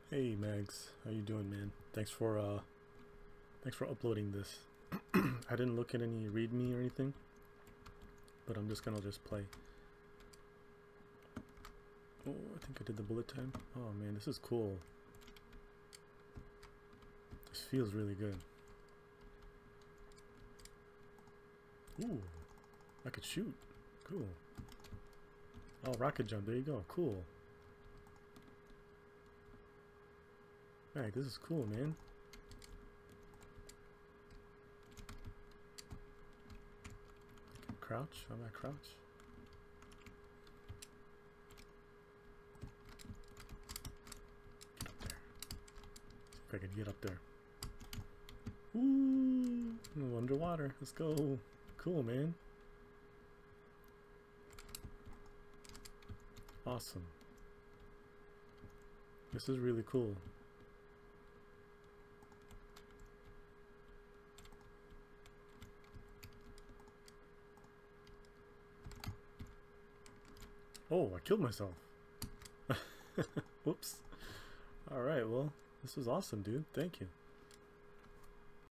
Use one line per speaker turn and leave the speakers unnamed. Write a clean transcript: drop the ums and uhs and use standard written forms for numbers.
Hey Mags, how you doing, man? Thanks for uploading this. I didn't look at any readme or anything, but I'm just gonna play. Oh, I think I did the bullet time. Oh man, this is cool. This feels really good. Ooh, I could shoot. Cool. Oh, rocket jump. There you go. Cool. Alright, this is cool, man. I can crouch. I'm at crouch. Get up there. See if I can get up there. Ooh, no, underwater. Let's go. Cool, man. Awesome. This is really cool. Oh, I killed myself. Whoops. Alright, well, this was awesome, dude. Thank you.